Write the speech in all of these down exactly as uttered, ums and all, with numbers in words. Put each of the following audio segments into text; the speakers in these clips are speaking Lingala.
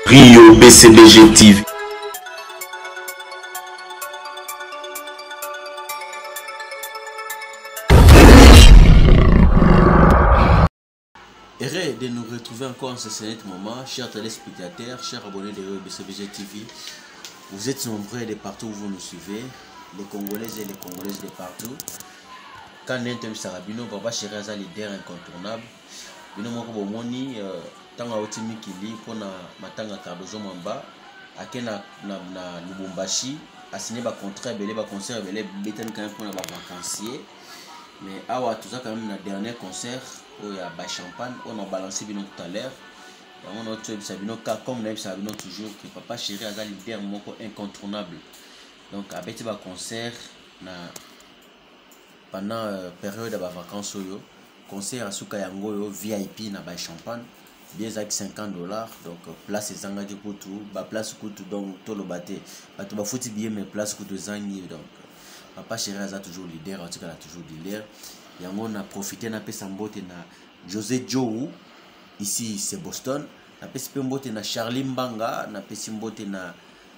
Rio B C B G T V. Heureux de nous retrouver encore en ce célèbre moment, chers téléspectateurs, chers abonnés de Rio B C B G T V. Vous êtes nombreux de partout où vous nous suivez, les Congolais et les Congolaises de partout. Quand Nentem Sarabino, Baba Chéri Aza leader incontournable. Bino moko bomoni tanga otimi kili pona matanga Cardozo Mamba akena na na Lubumbashi a signé ba contrat belé ba concert belé beten quand même pour ba vacancier. Mais awa tout ça quand même na dernier concert où il y a ba champagne on a balancé bino tout à l'heure. On a tué Sabino car comme Nentem Sarabino toujours que Papa Chéri Aza leader moko incontournable. Donc a beti ba concert na pendant euh, période de vacances yo concert à Souka Yango V I P na ba champagne bien avec cinquante dollars donc place ezanga de kutu ba place kutu donc to lo baté bato ba foti bien mais place kutu zangi donc Papa Chéri Aza toujours leader en tout cas toujours leader yango na profiter na pesa mbote na José Joe ici c'est Boston na pesa mbote na Charlie Mbanga na pesa mbote na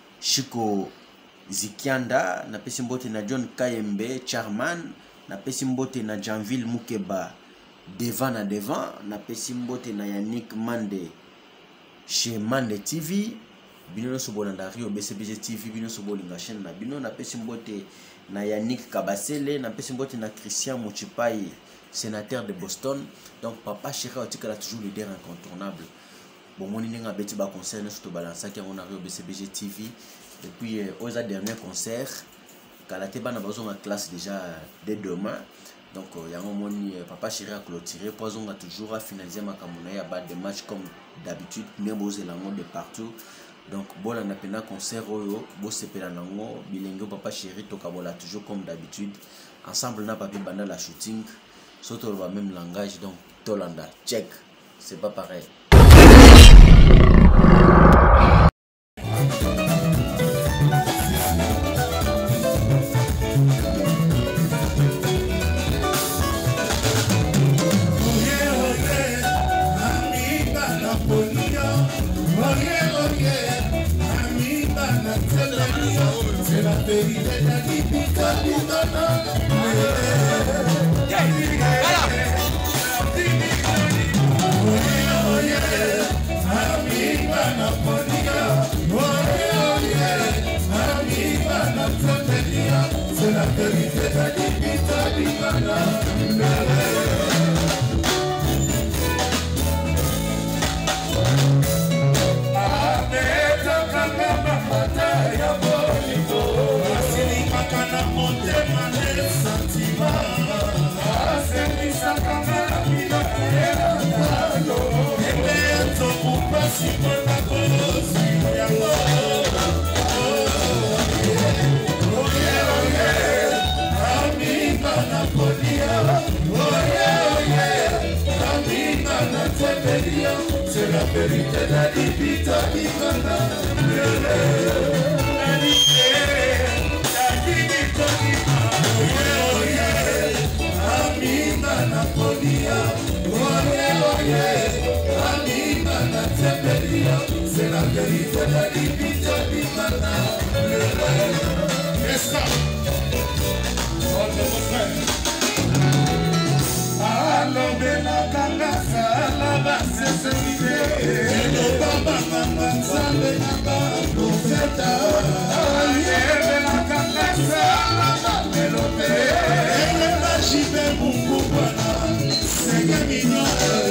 Chico Zikianda na pesa mbote na John Kayembe Charman na pesa mbote na Janville Mukeba devant na devant na pesa mbote na Yannick Mande chez Mande T V bino sobona na Rio B C B G T V bino sobolinga chaîne na bino na pesa mbote na Yannick Kabasele na pesa mbote na Christian Mochipai sénateur de Boston. Donc Papa Chéri Aza toujours leader incontournable. Bon moni ninga beti ba concert na surtout balança qui on a Rio B C B G T V depuis euh, aux derniers concerts Kalate bana bazo en classe déjà dès demain. Donc il y a un moment où Papa Chéri a clôturé pour on a toujours à finaliser ma camouna à battre des matchs comme d'habitude même aux éléments de partout. Donc bon on a pena concert oyo bo sepela nango bilengo Papa Chéri tokabola toujours comme d'habitude ensemble na papi banda la shooting surtout le même langage donc Tolanda check c'est pas pareil. C'est la vérité de la dibita divana. Amina Napolia, oye oye, Amina Natepelia, c'est la vérité de la dibita divana. Est-ce que alors de la gangasa la base se vide le baba mama sabe naba profeta ayer de la gangasa la base lote ele la jibe mungu bwana sege mino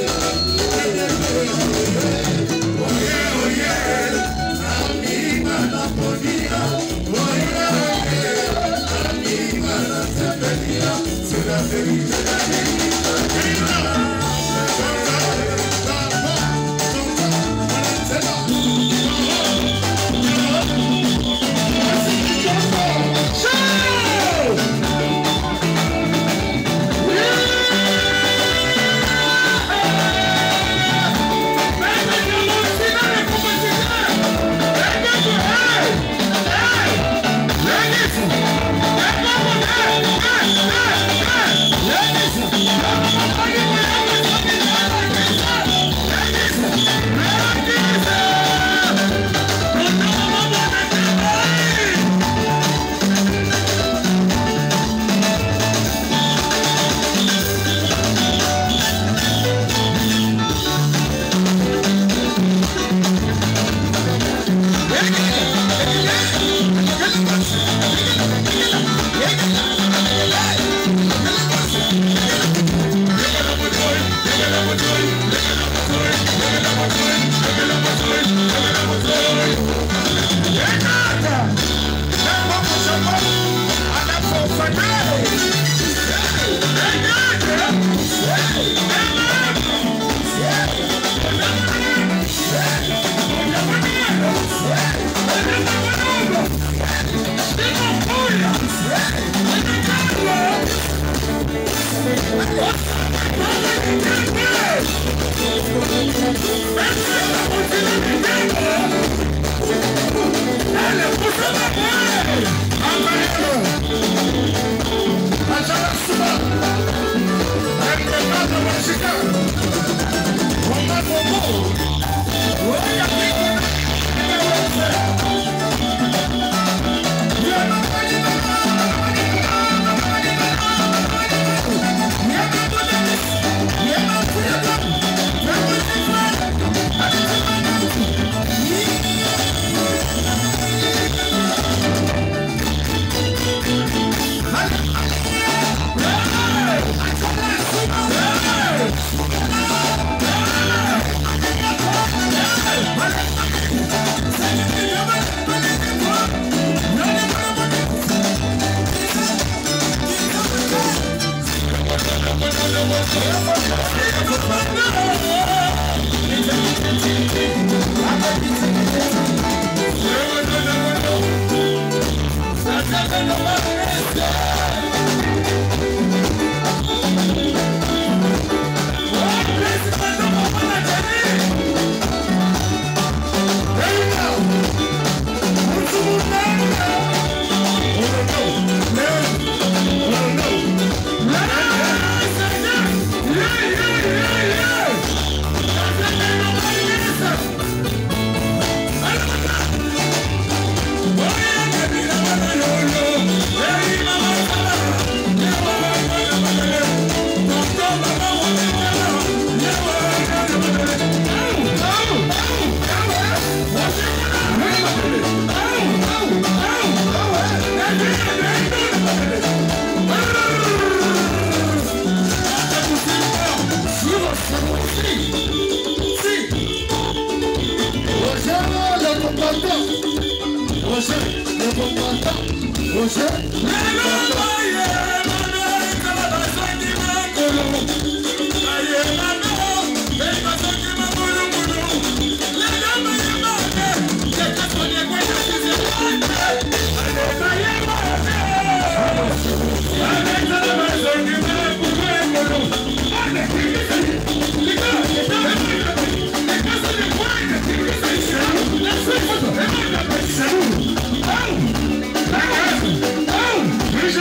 oye oye amina na podia oye oye amina na tepelia c'est la vérité. Ladies, Oh!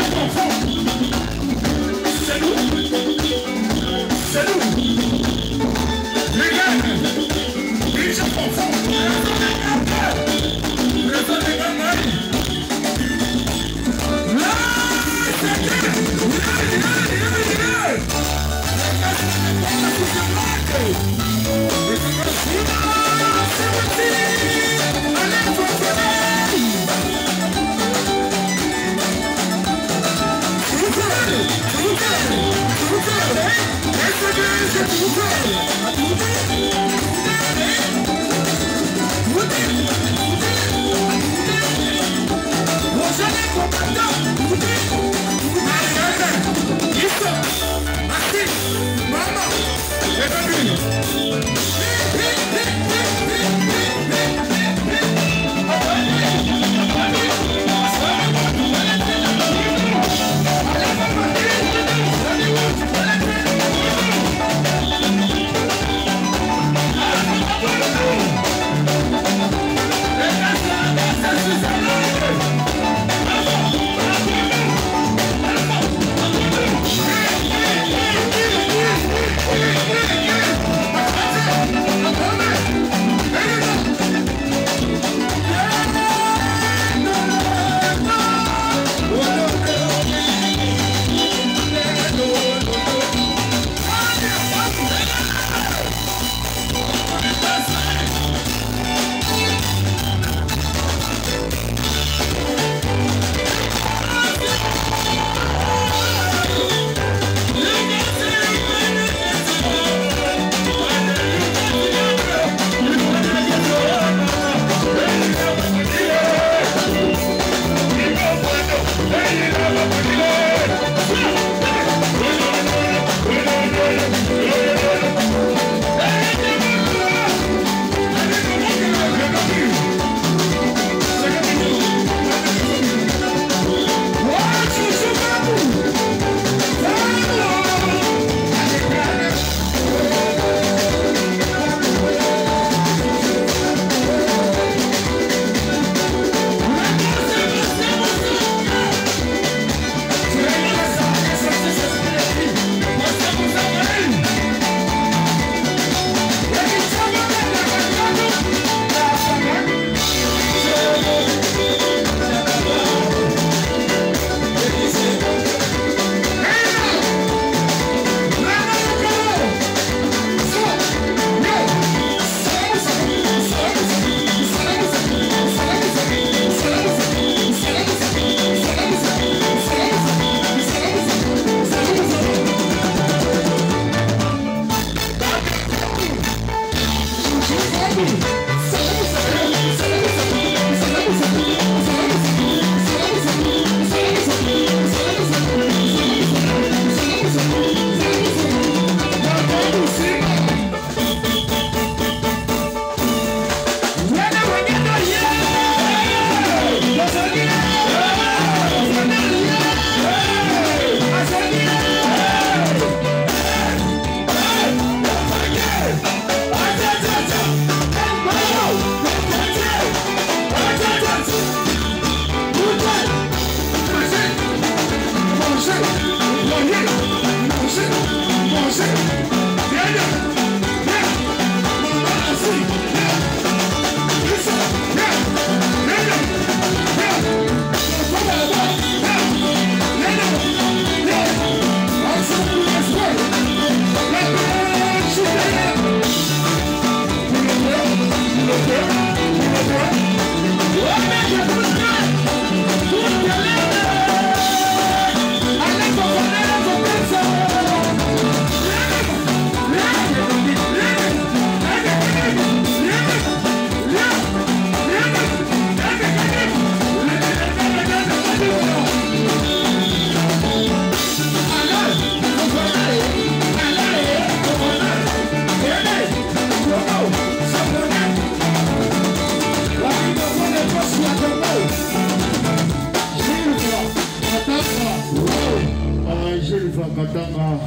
Tanga.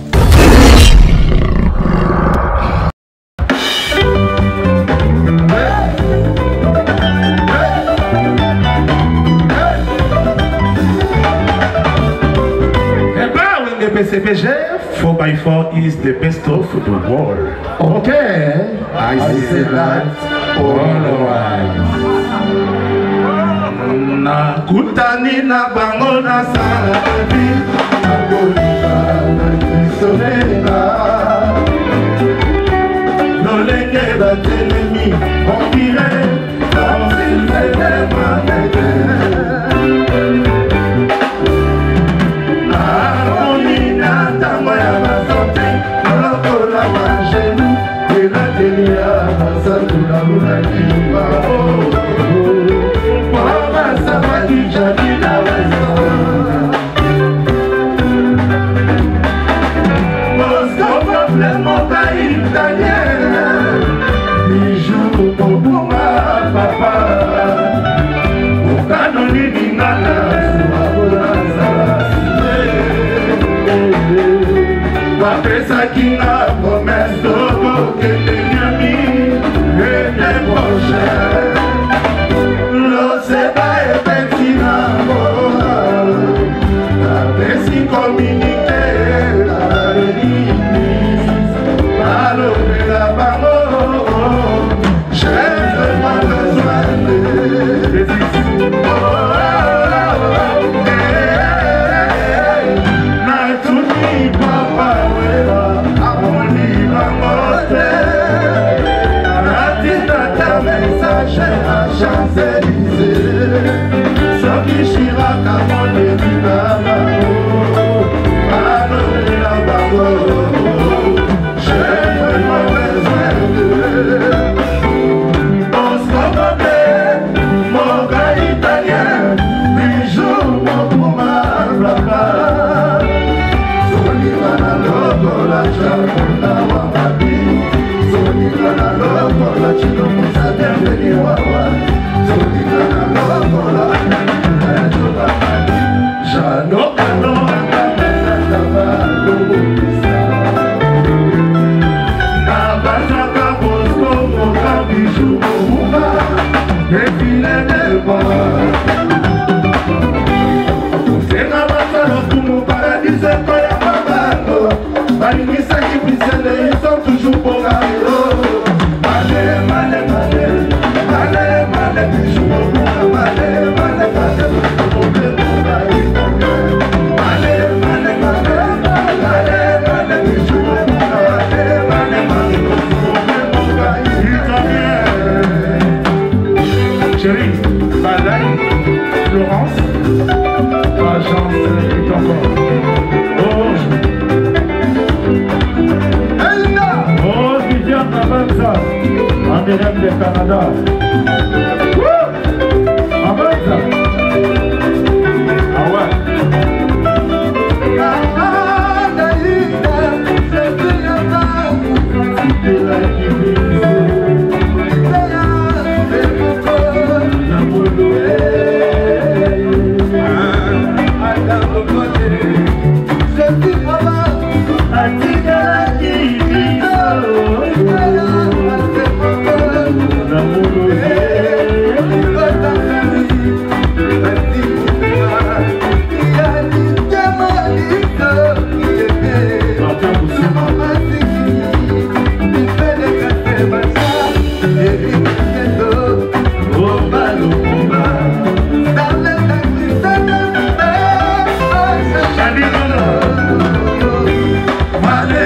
C P G, four by four is the best of the world. Okay, I, I see that all right. Na kutani na bango na salabi, na kolika na kisonena. Nolenge batelemi, on dirait, comme s'il était ma bébé. Pesa qui n'a promesse de que des amis et des prochains. Lo seba e pentina la pesi communiquer la l'église alors de la parole j'ai vraiment besoin de na tuni papa Champs-Élysées, Sophie Chirac a mon début d'abord, alors de la barreau, j'ai vraiment besoin de on se comprend, mon gars italien, bijou, mon pouma, papa, Solivana loco, la chapona, wamabi, Solivana loco, la chino, musa, bienveni, wawa. Jano kano akana tabalo na basaka bosko moka bijou mouma défilé de bon Sena basalo kumu paradise koya babano balingisa kipisele ils sont toujours pour garo Mane mane mane mane mane bijou Chérie, Balaï, Florence, agence est encore. Oh, oh, Viviane Avanza, Américaine du Canada. Avanza. Ah ouais. Mane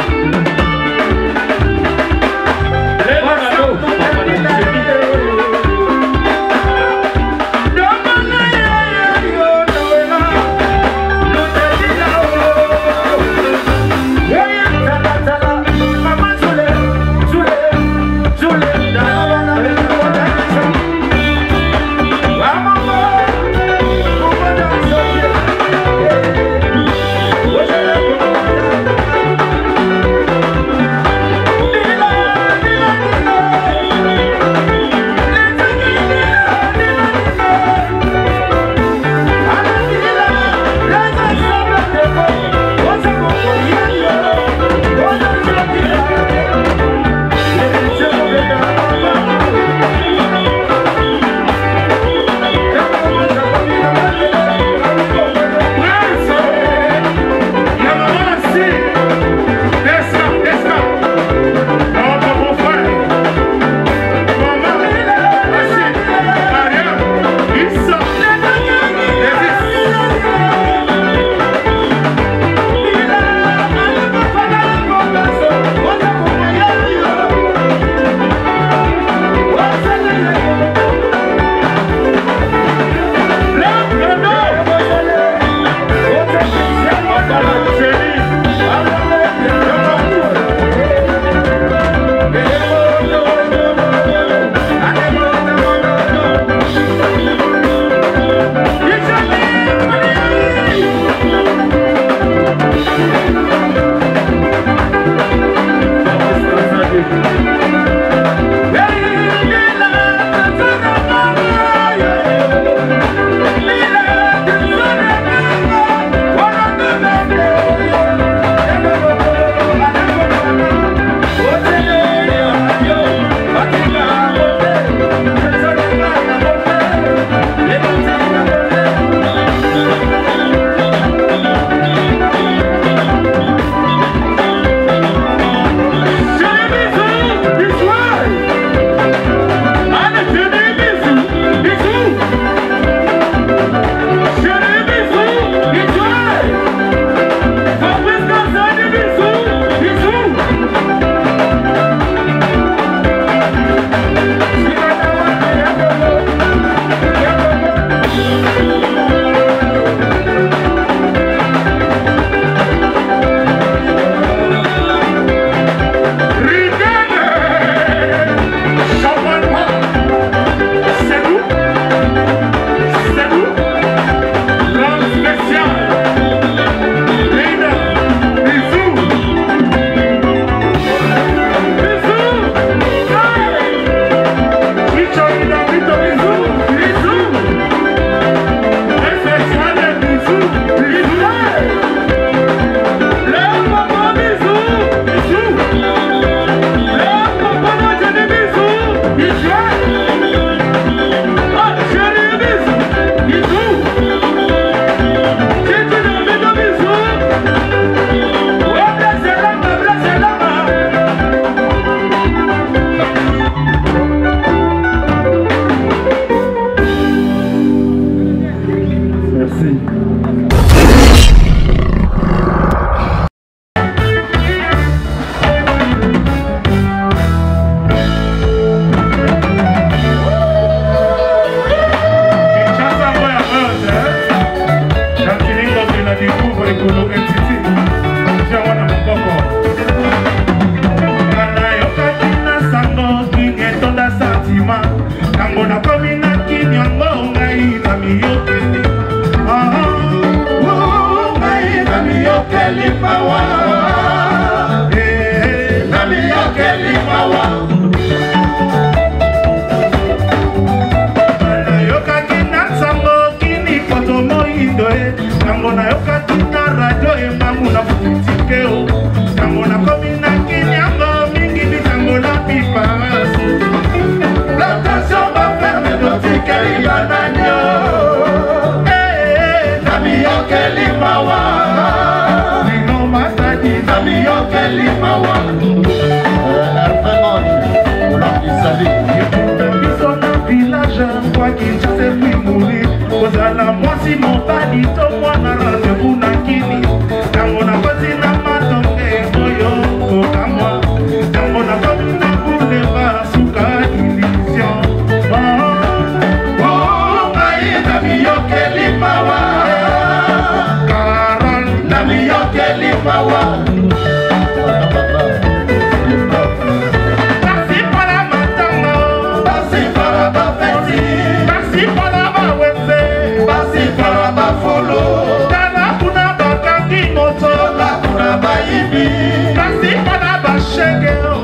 Moi,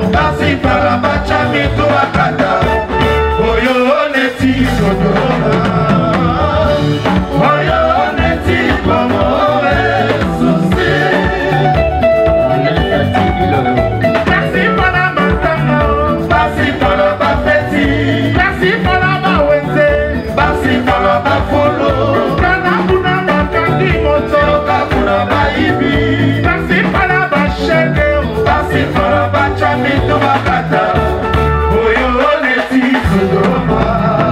basi para bacha mito akata oyo neti Sodoma oyo neti como Susi merci pour la matanga basi para bafeti merci pour la bawete basi para bafolo kana kuna makangi moto kuna baibi basi para bashege basi para bacha mito akata oyo neti Sodoma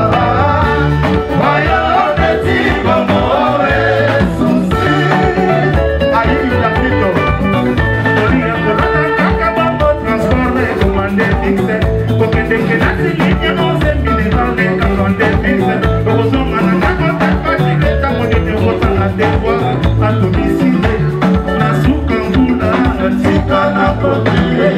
oyo neti como Susi ayi ya mito olia kolata kaka bongo transforme komande fixe kokende kenasi linye onze minerale kakonde fixe okozonga na kakota fatile tamonite okosanga devoir atomisile na suka mbula tika na kote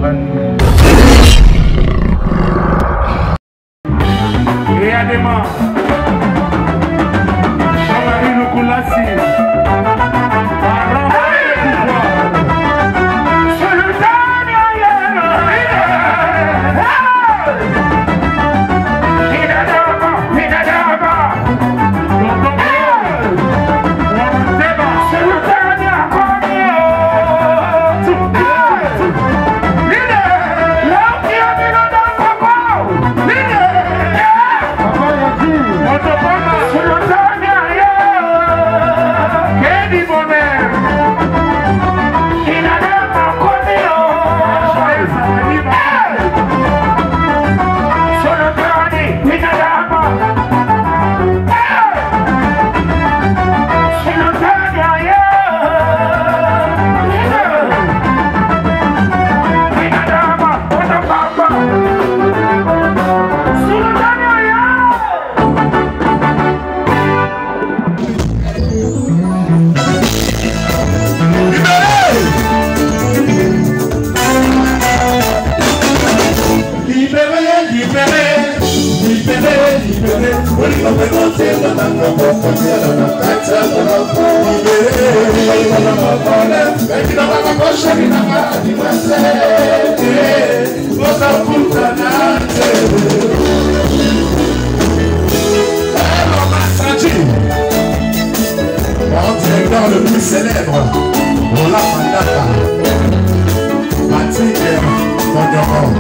Et à des mains. Jean-Marie Loukoulasi. Le plus célèbre, on l'a mandata, Mathilde Mondoro.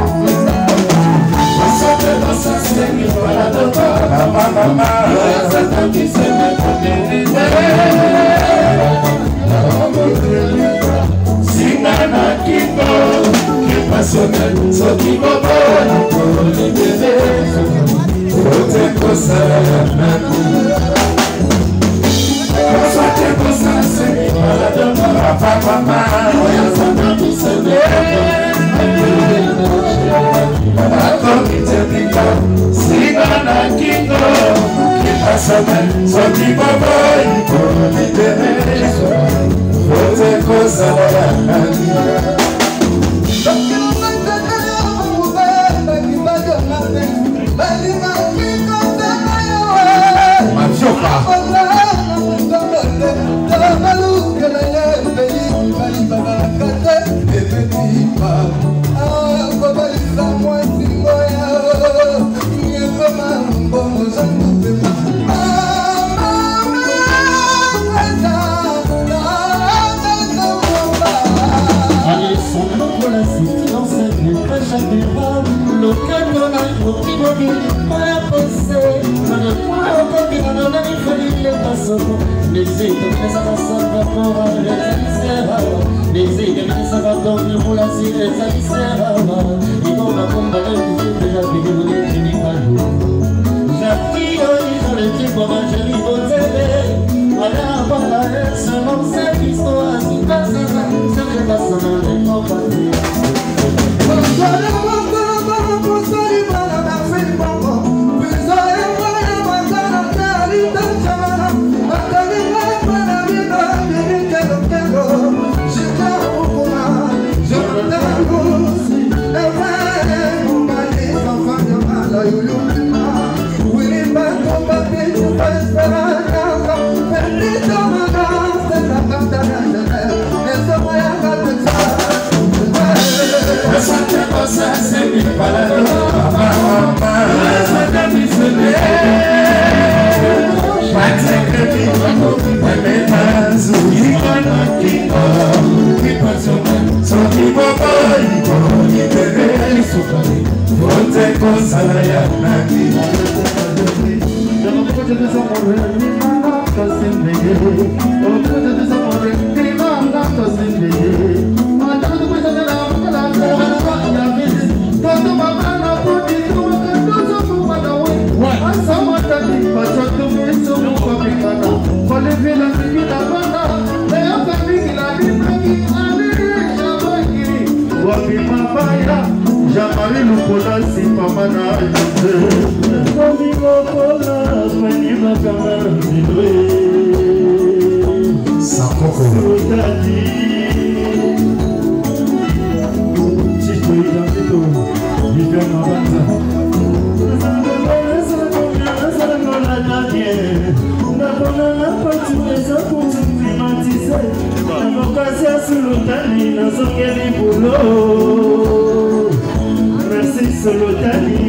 Jean-Marie Loukoulasi, Papa Sakoko. nazongeli bulo merci solotali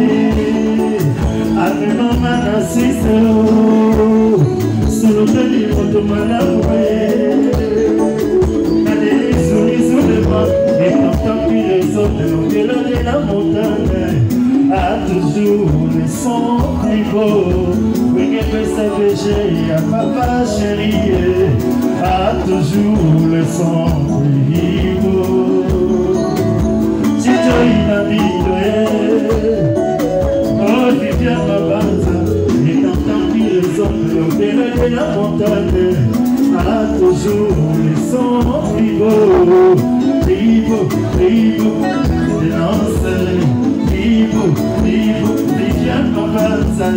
amenoma na siso solotali moto malamu et pourtant puis les autres au-delà de la montagne a toujours le son plus beau. Oui, que peut s'avéger à papa chéri a toujours le son plus beau. Si tu as une amie, oh, tu viens ma base et pourtant puis les autres au-delà de la montagne a toujours le son plus beau. Vivo, vivo, de nossa vivo, vivo, viviamo avanza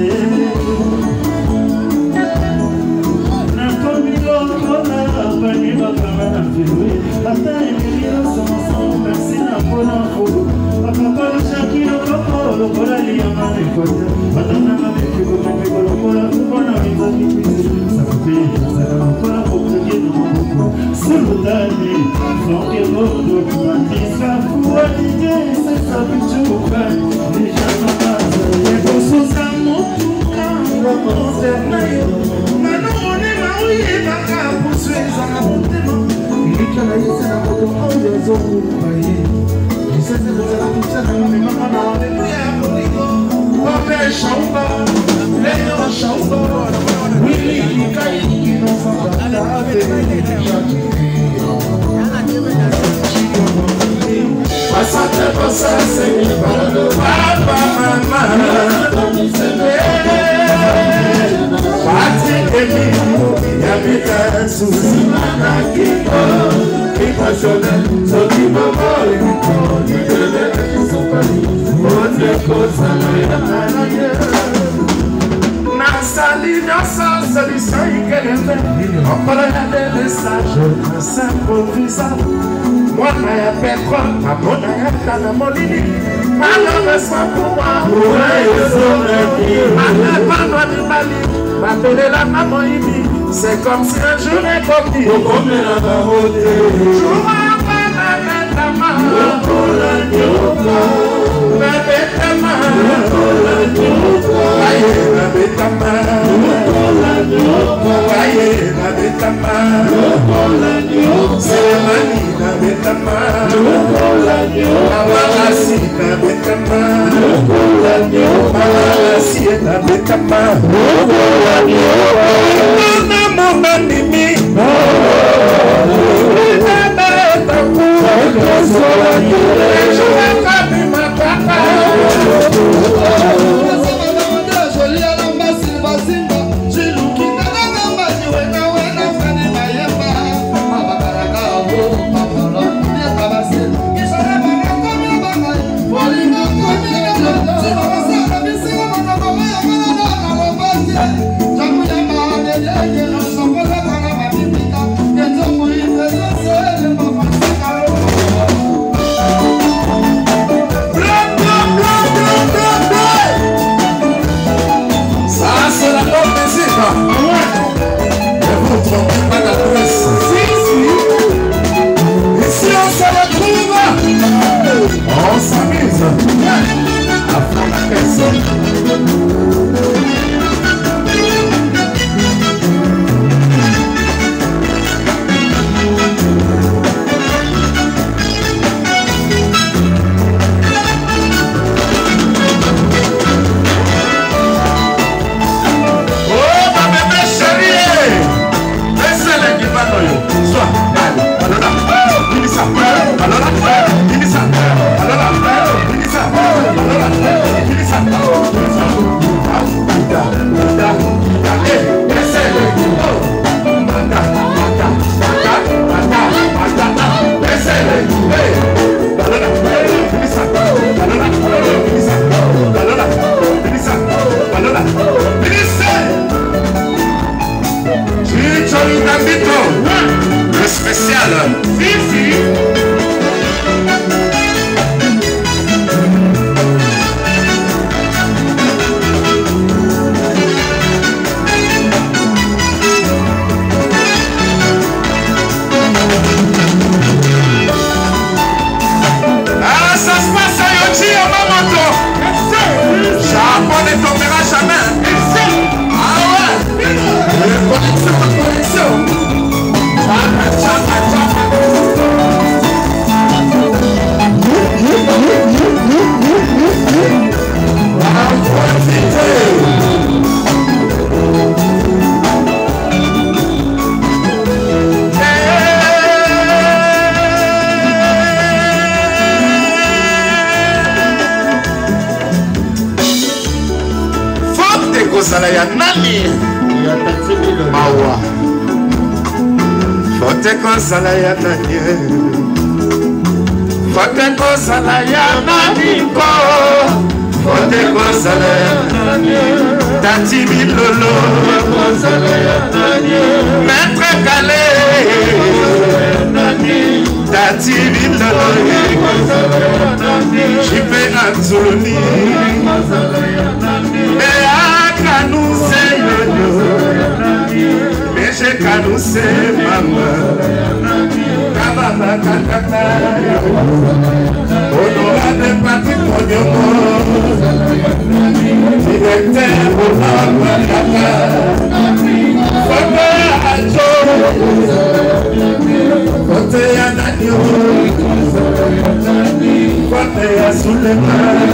na comida toda veniva para na filui até ele só só merci na pona fogo a papa Shakira papa por ali a mãe coisa batana na bico com me pegou por a pona vida que fiz sabe sabe por a pouco que não solidariedade só que mundo matisca fua ninguém se sabe chupa deixa na casa e gostosa muito caro você meio mas não nem mal e vaca puxeza na ponte e que ela ia na moto onde eu sou pai e se você não será puxa na minha mama na hora de mulher comigo o beijo chamba leio chamba Willy cai que não fala nada Passa tempo sem Papa, mamá Bate em mim E habita Susana aqui Que paixona Sou de mamãe E outra coisa Sali nossa solução e querendo Opera de mensagem Nossa improvisão Mwana ya Petra Mamona ya Tana Molini Malama swa pouwa Ouwe yo zonaki Malama ni Mali M'appelle la maman Ibi C'est comme si un jour est comme dit Okome la barote Chouma pa la betama Okola nyoka La betama Okola nyoka Aye la betama Okola nyoka Aye la betama Okola nyoka Selemani la betama Okola nyoka Amalasi la betama Okola nyoka Amalasi la betama Okola nyoka Mona mona nimi Okola betama Okola nyoka Okola nyoka kozala ya nani mawa fote kozala ya nani fote kozala ya nani ko fote kozala ya nani tati bilolo kozala ya nani maître Calé tati bilolo kozala ya nani jipe anzuluni e akanuse yoyo meje kanuse mama kababa kakaka honorable Patrick Onyongo directeur Bonawa Kaka Fote Ajo Fote ya Nanyo Fote ya Sulema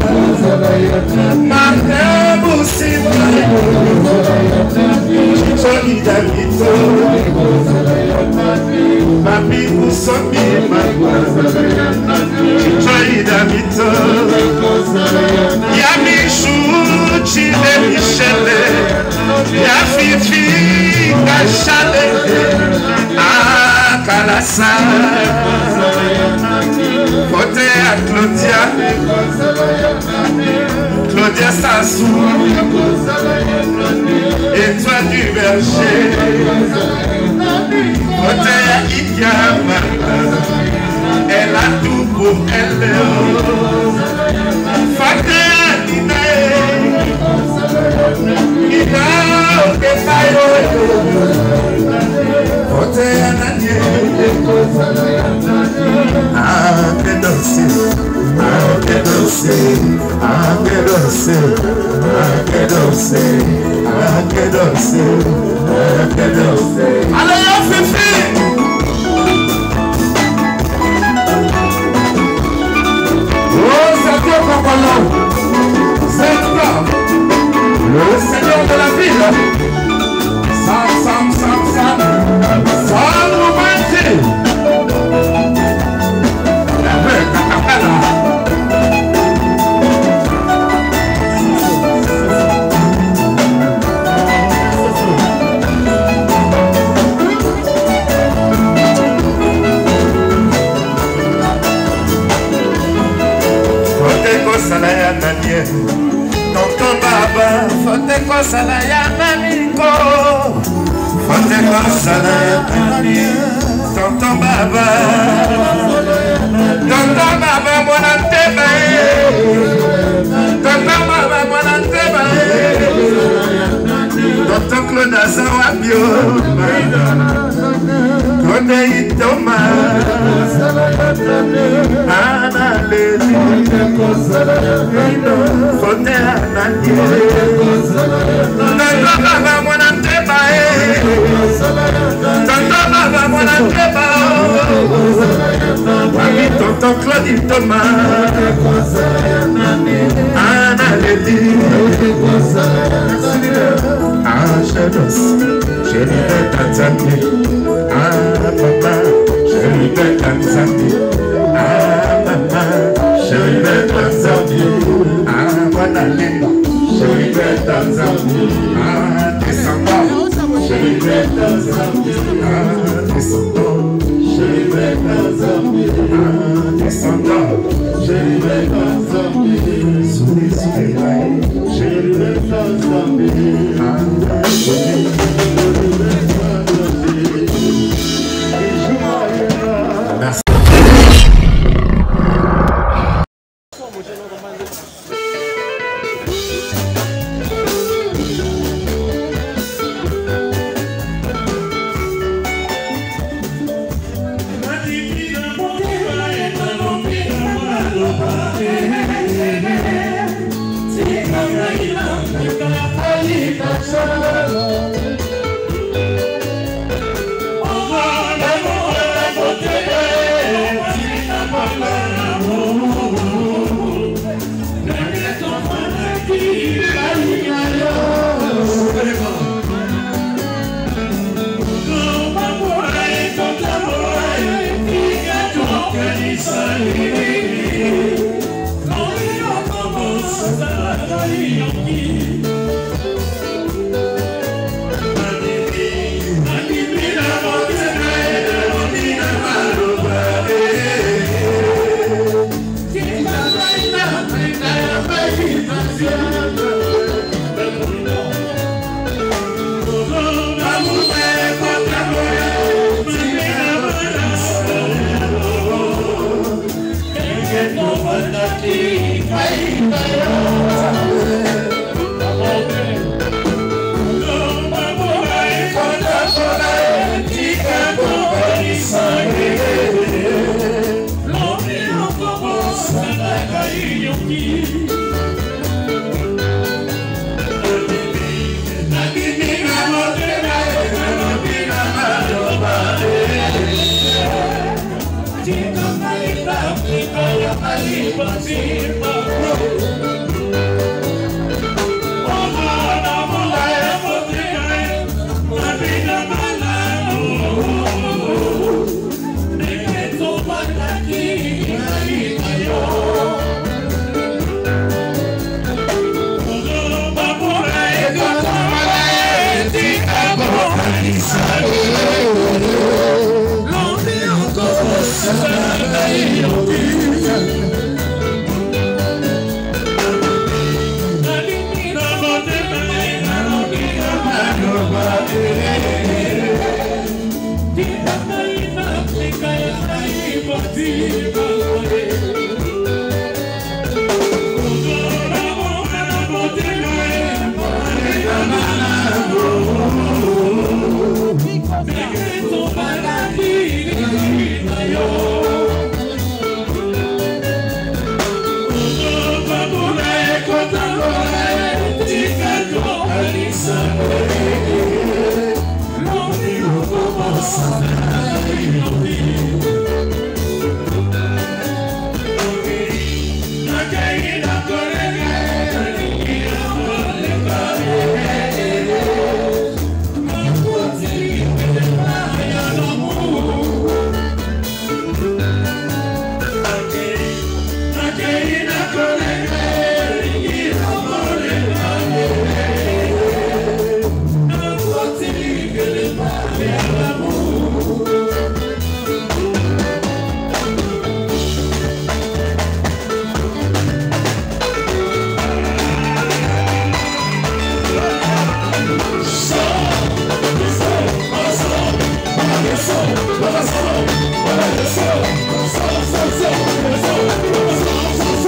Mante Musima Chicho Idamito Mami Usomi Mama Chicho Idamito Yami Chile Michele Ya Fifi Kachale Ah Kalasa Fote à Claudia Claudia Sassou Étoile du Berger Fote à Idiama Elle a tout pour elle Fote à Ninae Ina Kefayo Fote à Nanye Ah, que doce Ah, que doce Ah, que doce Ah, que doce Ah, que doce Ah, que doce Allez, ya Fifi Oh, Sadio Kokolo Zetka Le seigneur de la ville Sam, Sam, Sam, Sam Sam, Romanti La paix, Kakapela Fote kosala ya nanie Tonton Baba Fote kosala ya naniko Fote kosala ya nanie Tonton Baba Tonton Baba mwana nteba Tonton Baba mwana nteba Tonton Claude Azawabio Kone Itoma Ana Lezi Fote Ananie Tonton Baba mwana nteba Tonton Baba mwana nteba Wami Tonton Claude Itoma Ana Lezi Ah, Shadows Je lui vais Tanzanie Ah, papa Je lui vais Tanzanie Ah, papa Je lui vais Tanzanie Ah, voilà Linda Je lui vais Tanzanie Ah, descendant Je lui vais Tanzanie Ah, descendant Je lui vais Tanzanie Ah, descendant Je lui vais Tanzanie Sous les sous les rails Je lui vais Tanzanie Ah, merci. Solo, solo, solo, solo, solo, solo, solo, solo,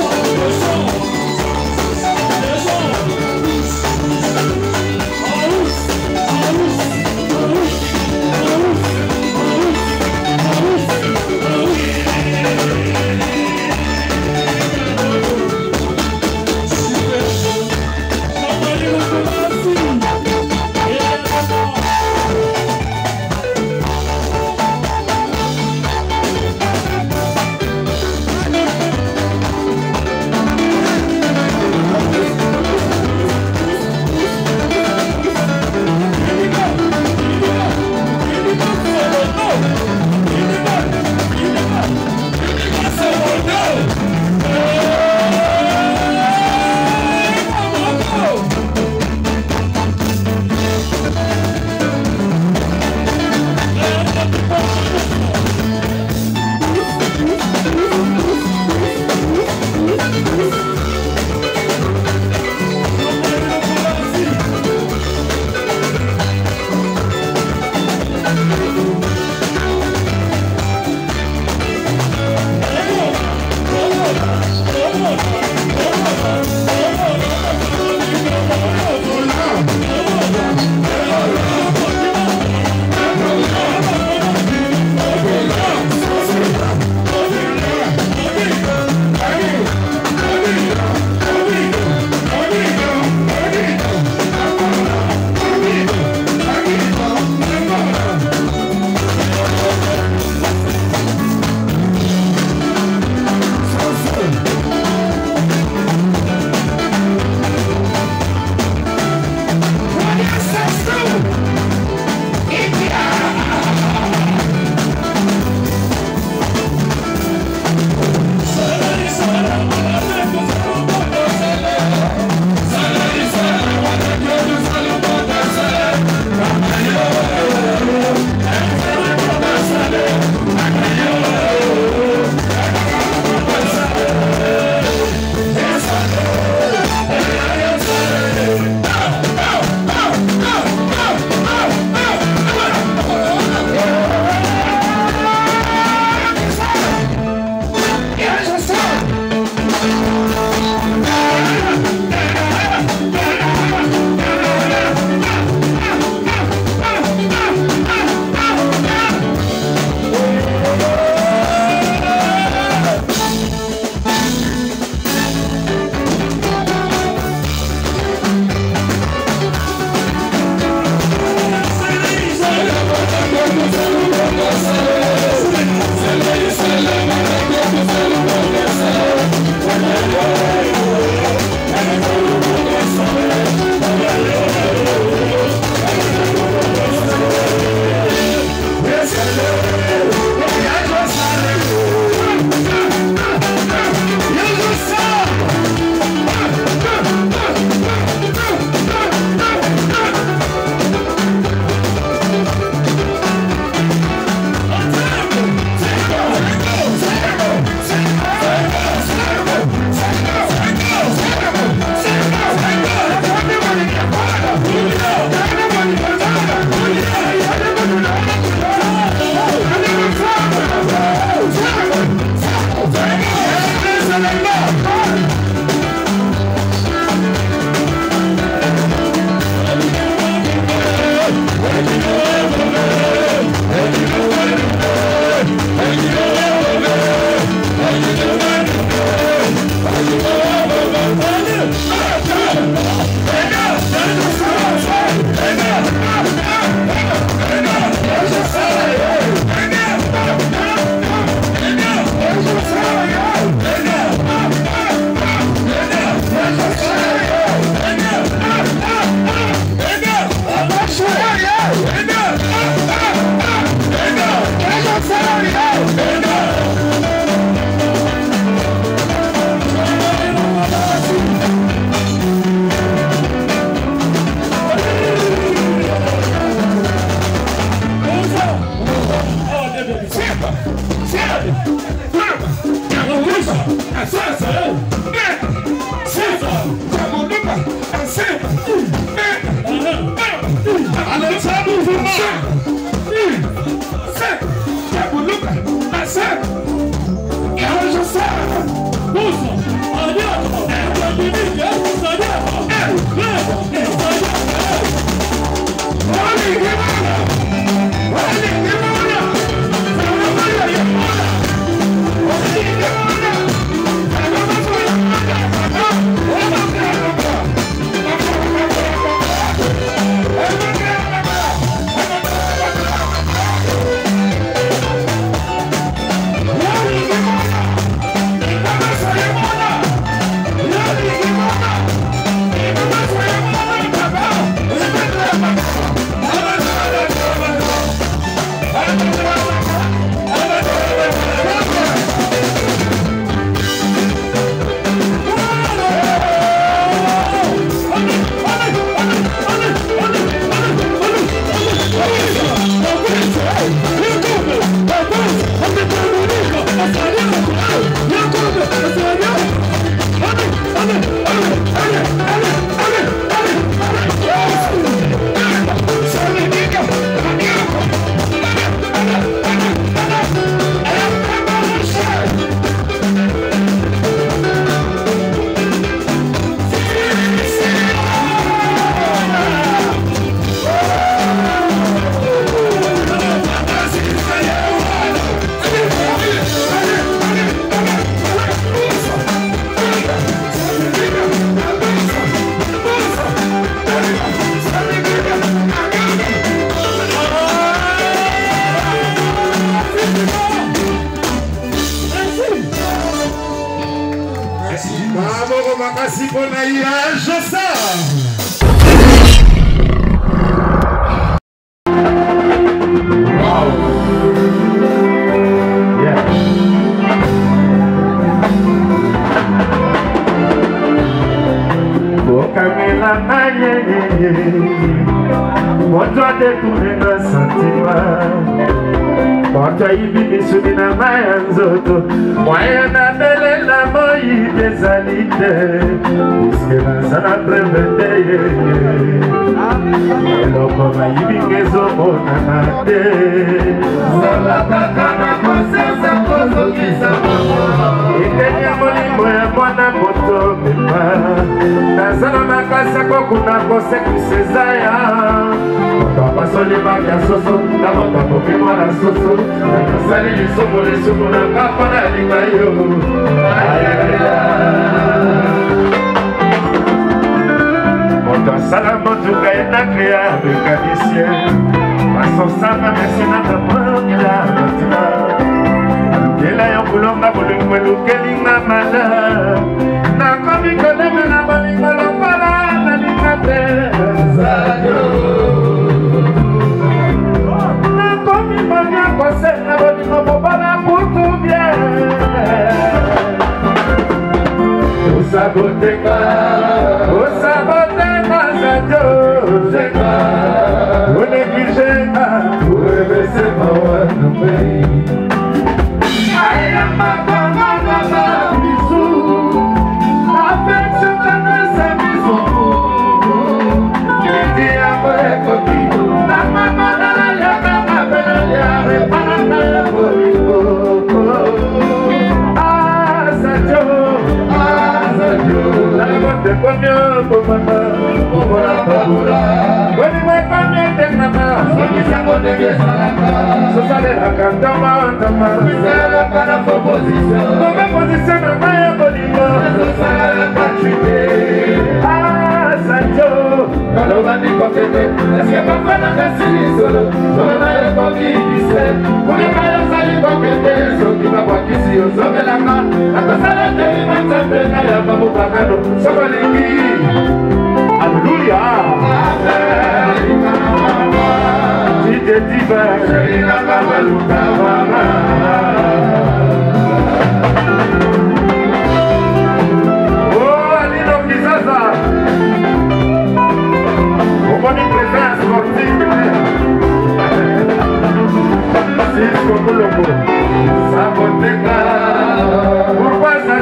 Pourquoi ça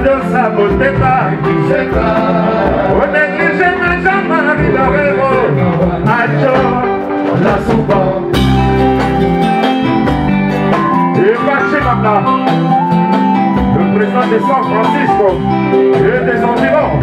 motema kiseka onéglige na Jean-Marie Lorero acho la souba et Pachimaka, le président de San Francisco et des environs.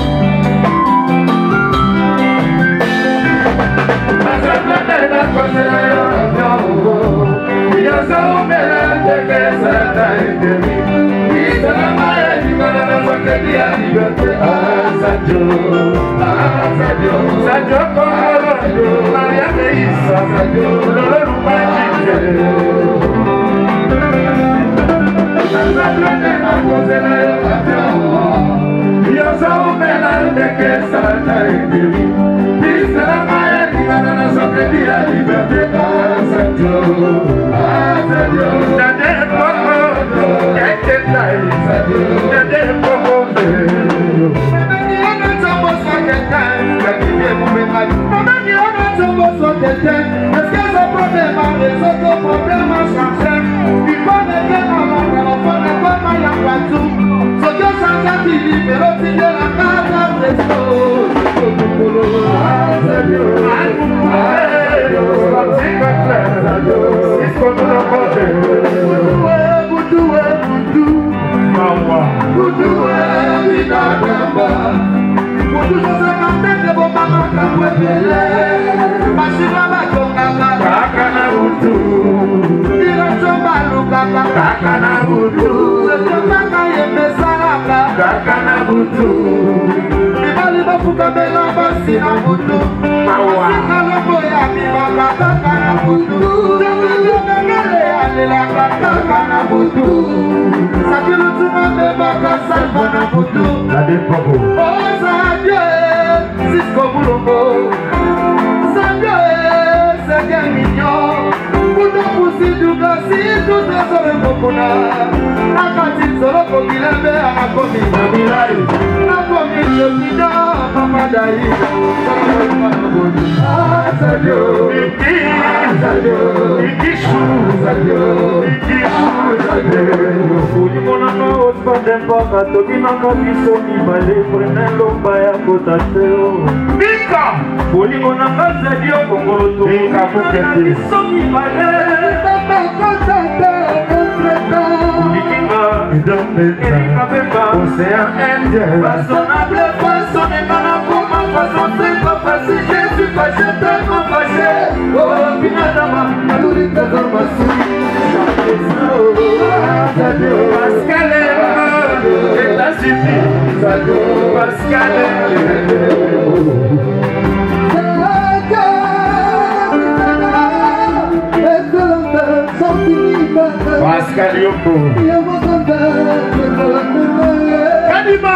Océan Indien, façonnable, façonné par la forme, façon c'est pas facile, je suis fâché, tellement fâché. Oh, Pinadama, Alouri Kazamasu, Pascal est la suffit, Pascal Pascal Yoko Kanima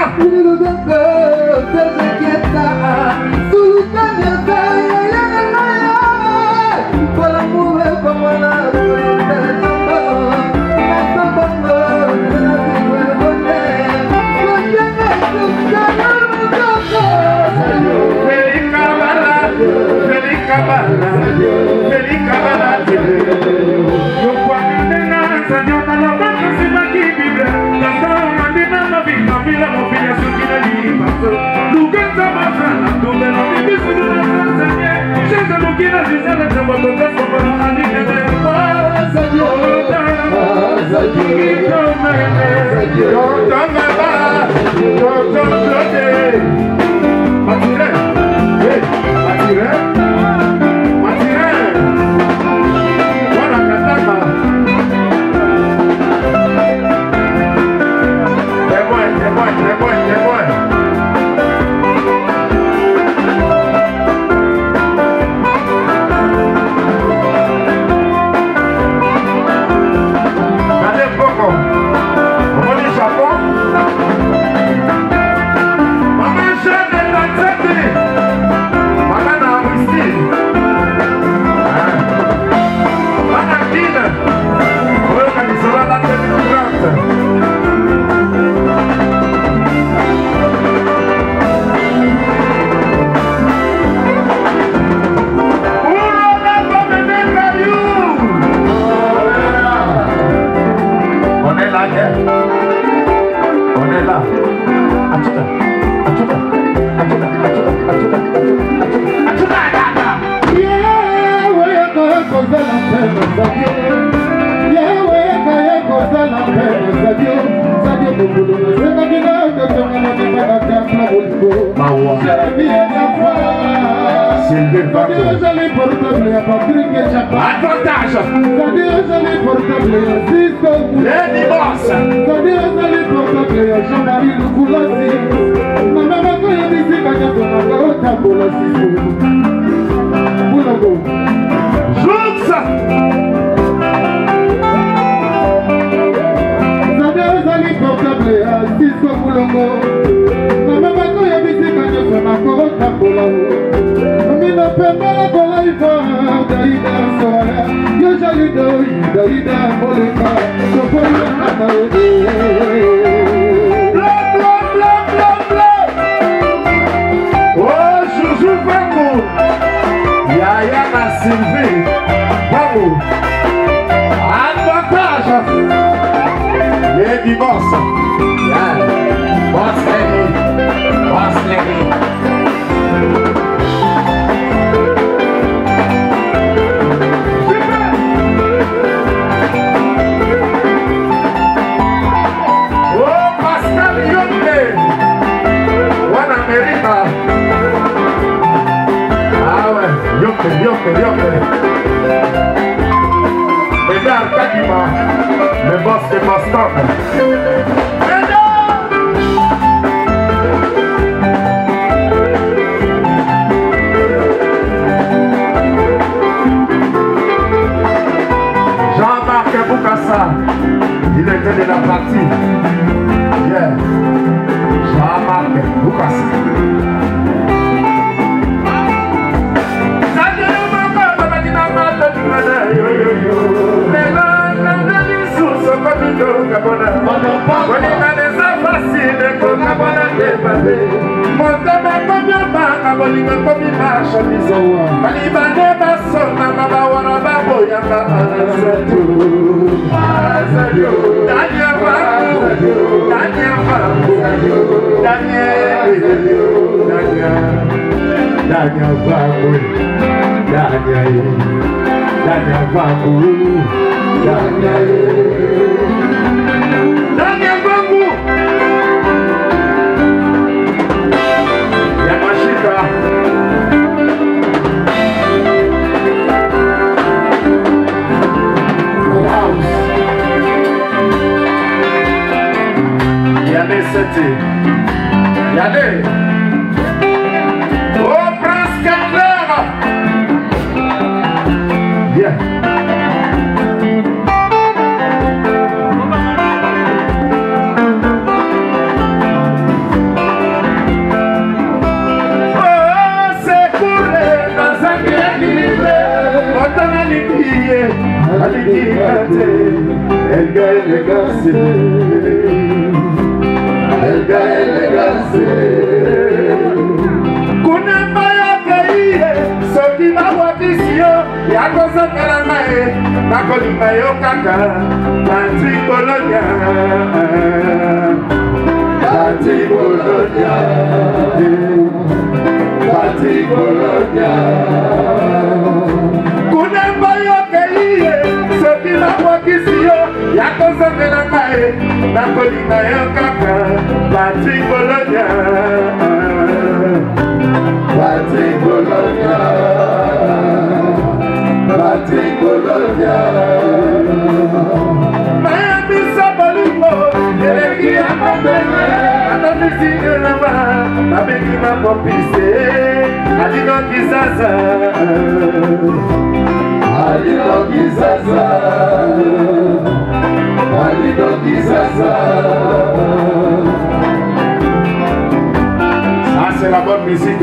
C'est la bonne musique.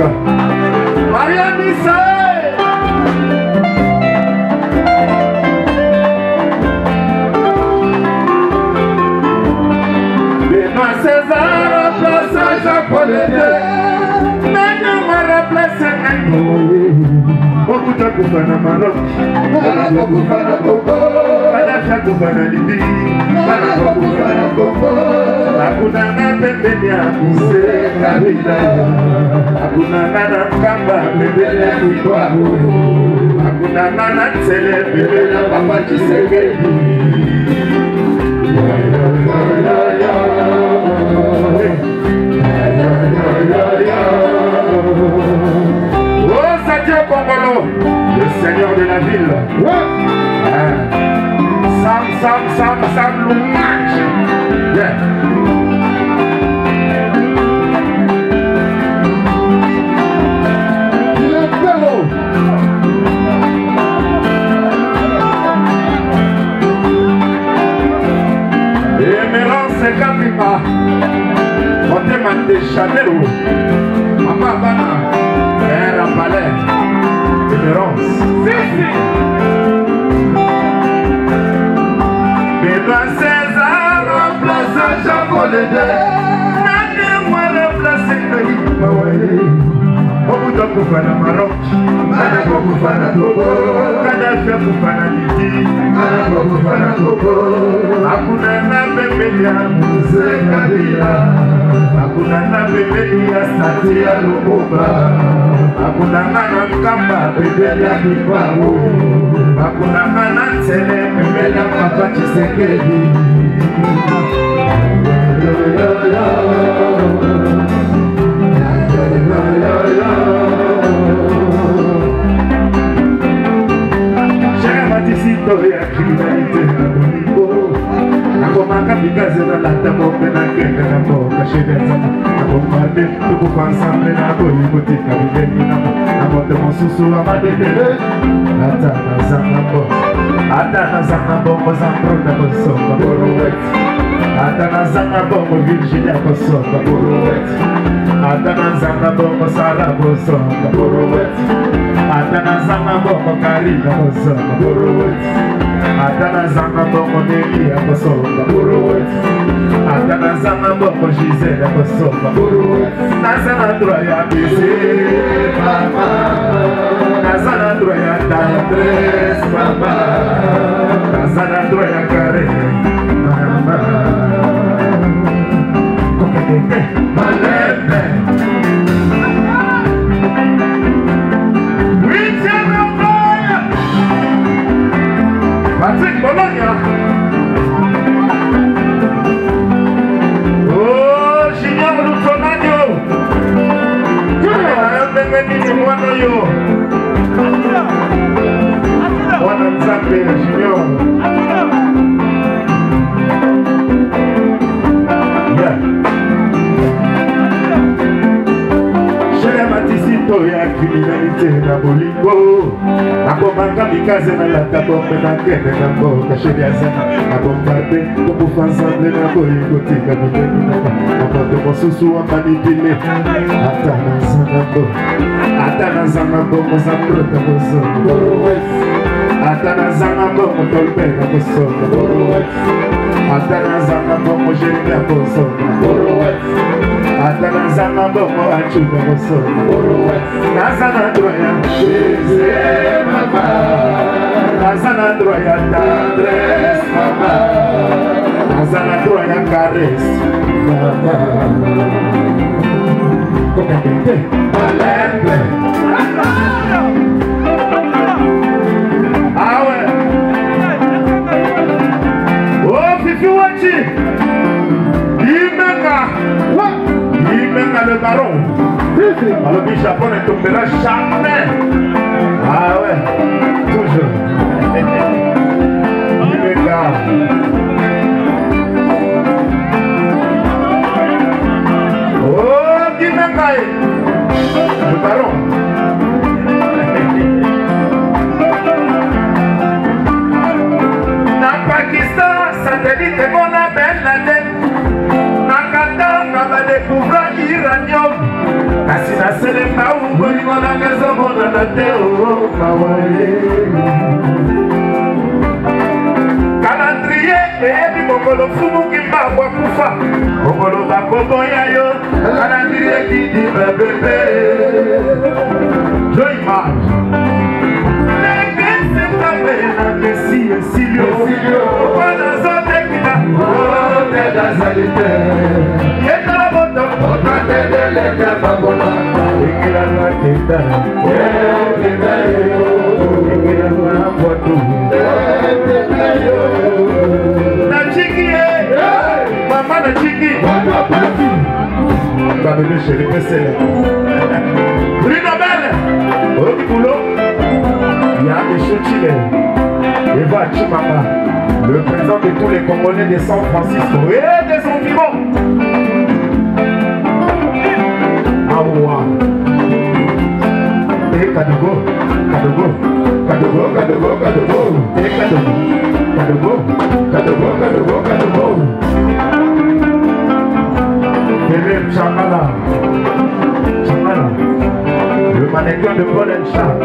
Maria Missa. Benoît César, place japonais. Nana mara place nani. Okuta kufana mano. Nana kufana koko. Kada Gaddafi akufana Libi Kana kokufana Kongo Hakuna na pembeni ya Muse Kabila Hakuna na Mkamba pembeni ya Kikwabu Hakuna na Tsele pembeni ya Papa Tshisekedi Oh Sadio Kongolo, le seigneur de la ville. Ah. Sam, Sam, Sam, Sam Lumach. Yeah. Il est beau. Emerance Kapima. Otema de Chanero. Mama Bana. Era Palais. Emerance. Fifi. Benoît César remplace Jean Bolide. Nane moi remplace Kaï Mawaye. Obuto kufana Maroc. Nane kufana Togo. Gaddafi kufana Libi. Nane kufana Togo. Hakuna na pembeni ya Muse Kabila. Hakuna na pembeni ya Stati ya Lumumba. Hakuna na Mkamba pembeni ya Kikwabu. Hakuna na Tsele pembeni ya Papa Tshisekedi. Chère Matisito ya criminalité na Bolingo. Nakomaka bikaze na lata bombe na kende na boka shedeza. Nakomade tukufa ensemble na bolingo tika bideni na mote mosusu wa madedele. Ata na zanga bo. Ata na zanga bongo zambronda kosomba borouet. Ata na zanga bongo Virginia kosomba borouet. Ata na zanga bongo Sara kosomba borouet. Ata na zanga bongo Karina kosomba borouet. Ata na zanga bongo Nelia kosomba borouet. Ata na zanga bongo Gisela kosomba borouet. Nazana droit ya bisi mama. Nazana droit ya tendresse mama. Nazana droit ya carré mama. Kokete malebe. Huitième envoyé Patrick Bologna. Oh, Junior Lutonagno. Bienvenue mwana yo. Mwana Nzambe Junior. Yeah. Chere Matisito ya criminalité na Bolingo. Nakomaka bikaze na lata bombe na kende na mboka chere azana. Nakombate tokufa ensemble na Bolingo tika bideni na moto mosusu wa manipile. Ata na zanga bo. Ata na zanga bo mozambrota kosomba borouet. Ata na zanga bo motolpena kosomba borouet. Ata na zanga bo mojeria kosomba borouet. Ata na zanga bo moachuka kosomba borouet. Nazana droya bese mama. Nazana droya tendresse mama. Nazana droya caresse mama. Kokete malembe. Ah ouais. Oh Fifi Wachi. Imenga. Imenga le baron. Alors le Japon ne tombera jamais. Ah ouais. Toujours. Imenga. Oh Imenga. Le baron. Na Pakistan, satellite mon appel la tête. Na Qatar, on va découvrir l'Iranium. Kasi na selemba ungoli mona mezo mona na teo kawaye. Calendrier, ebi mokolo fumu kimba kwa kufa. Mokolo bakobo ya yo. Calendrier qui dit bébé. Joy man. Leke septembre na kesi Silio, Wana Zote Kita, Ote da Salite, Yeta la Boto, Ote de Leka Babola, Ikira Nwa Kita, Ikira Ikira Nwa Boto, Na Chiki, Mama na Chiki, Babylon chérie, Pessel, Bruno Belle, Okipulo, Yann Chotile, Eva Chimama, le président de tous les Congolais de San Francisco et des environs. Awa. Et Kadogo, Kadogo, Kadogo, Kadogo, Kadogo, et Kadogo, Kadogo, Kadogo, Kadogo, Kadogo. Philippe Chamala, Chamala, le mannequin de Paul and Charles.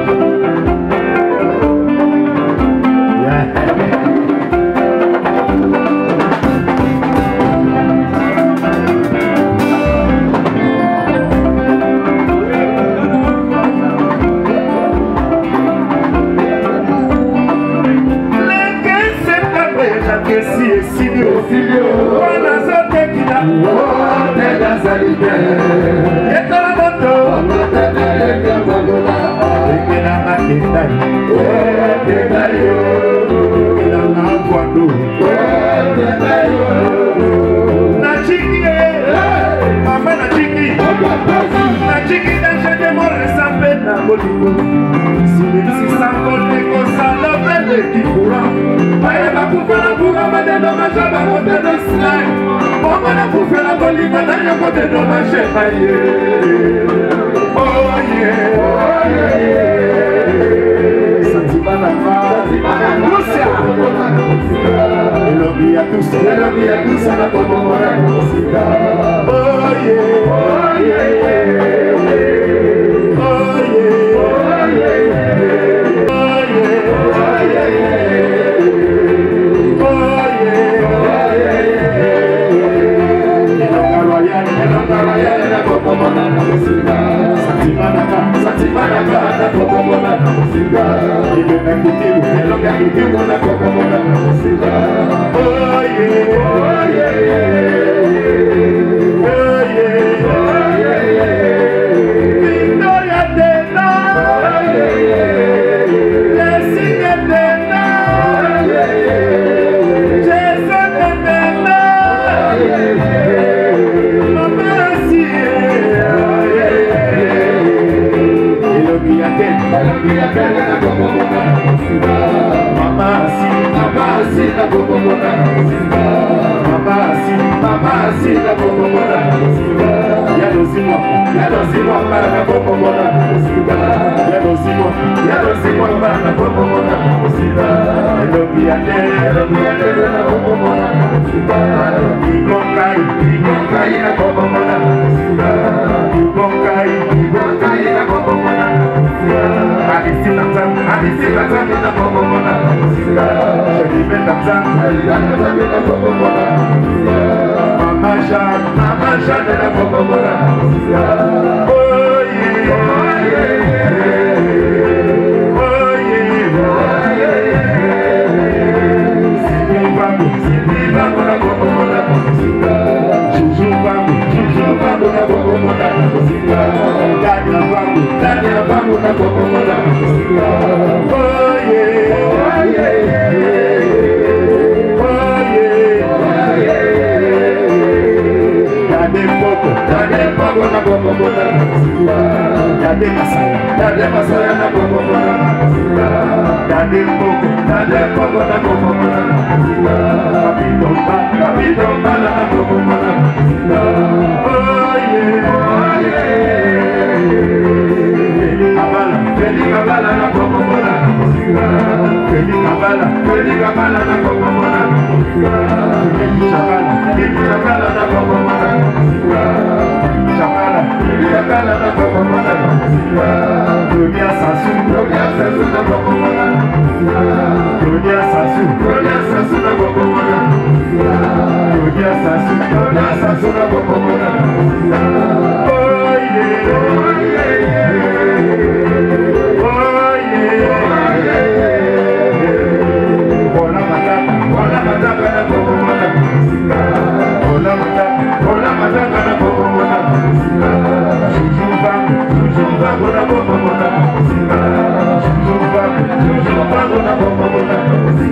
Voilà.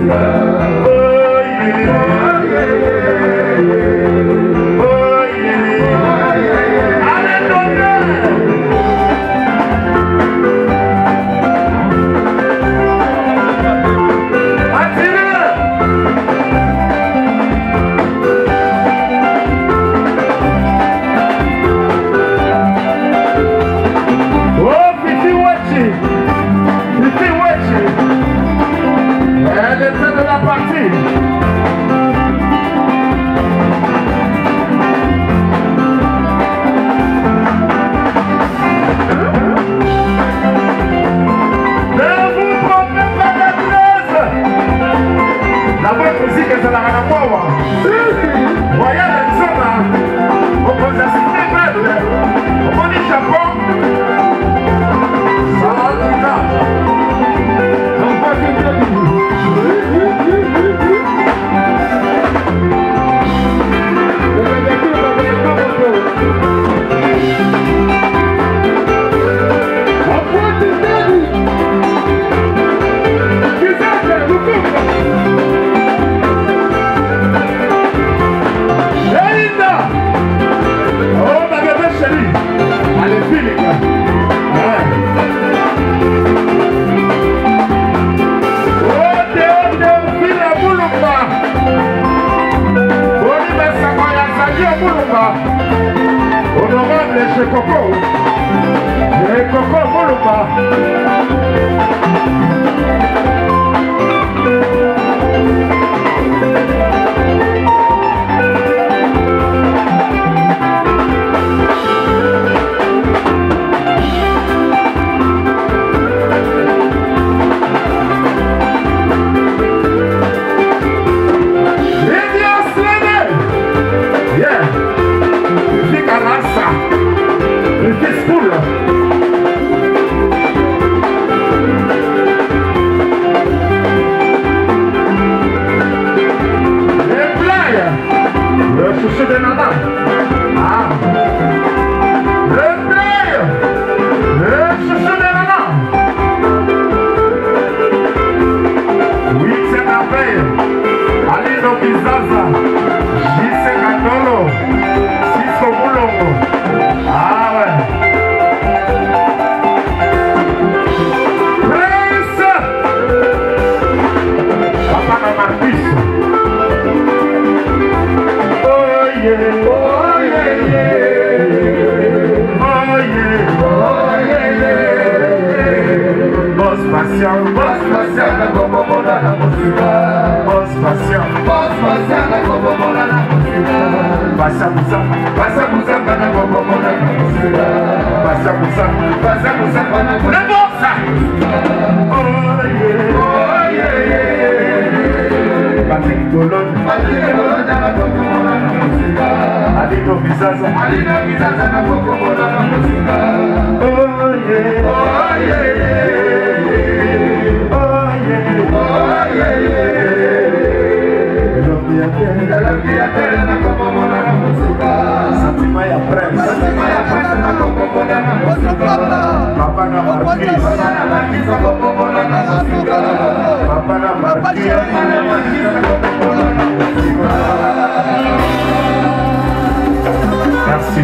Merci.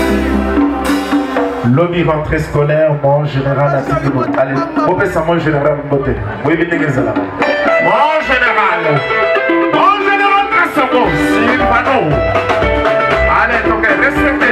Lobby rentrée scolaire, mon général a dit que allez, on fait ça, mon général beauté. Oui, bien que ça là. Mon général, mon général Kassogo, Sylvano. Allez, donc respectez.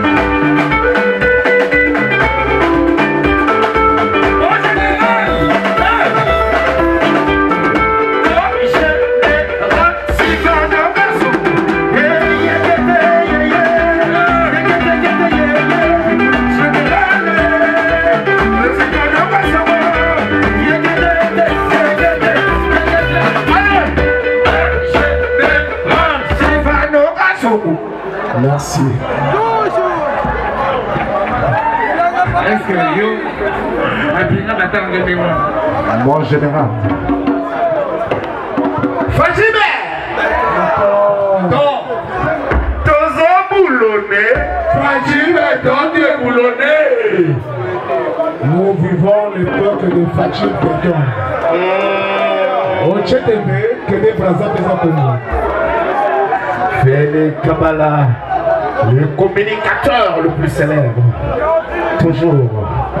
Merci. Est-ce que yo, mon général. Fajime. Tozo boulonné. Fajime, ton boulonné. Nous vivons l'époque de Fatim Péton. au Tchétembe, que des Brazza Pesa Congo. Félix Kabala, le communicateur le plus célèbre. Toujours.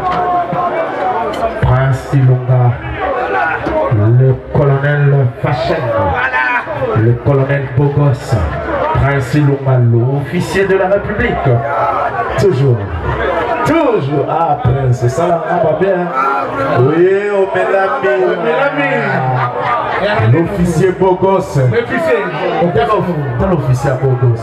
Prince Ilunga, le colonel Fachen, le colonel Bogos, Prince Ilunga, l'officier de la République. Toujours. Toujours. Ah, Prince, c'est ça là, va bien. Oui, au Mélami. Au Mélami. L'officier Bogos. L'officier. T'as l'officier Bogos.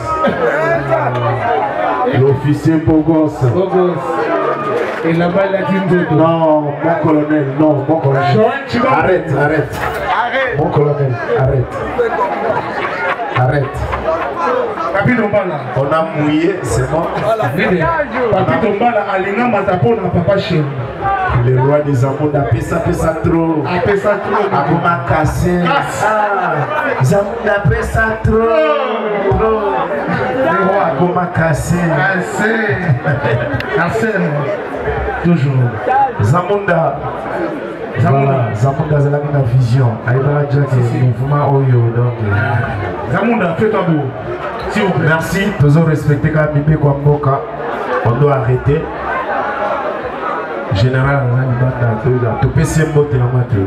L'officier Bogos. Bogos. Et là-bas, il a dit non, mon colonel, non, mon colonel. Arrête, arrête. Arrête. Mon colonel, arrête. Arrête. Papi Dombala. On a mouillé, c'est bon. Papi Dombala, Alina Matapo n'a papa chez le roi des Zamunda, pesa pesa trop. A pesa trop. Aboma cassé. Ah, Zamunda pesa trop. Trop. Le roi Aboma cassé. Cassé. Cassé. Toujours. Zamunda. Zamunda. Zamunda, c'est la même vision. Aïdara Jack, mouvement Oyo. Zamunda, fais-toi beau. S'il vous plaît. Merci. Toujours respecter Kamibé Kwamboka. On doit arrêter. Général, on a une bande à tout peux s'y monter en matin.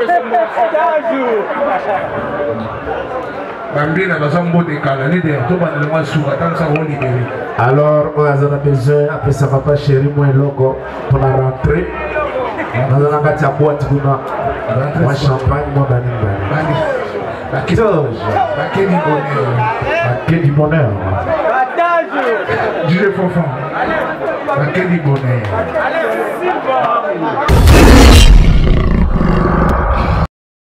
Alors, on a besoin, après ça va pas chéri, moi logo, pour la rentrée. On a la boîte pour moi champagne, moi banane. La quai du bonheur. La quai du bonheur. Dieu Fofan. La quai du bonheur.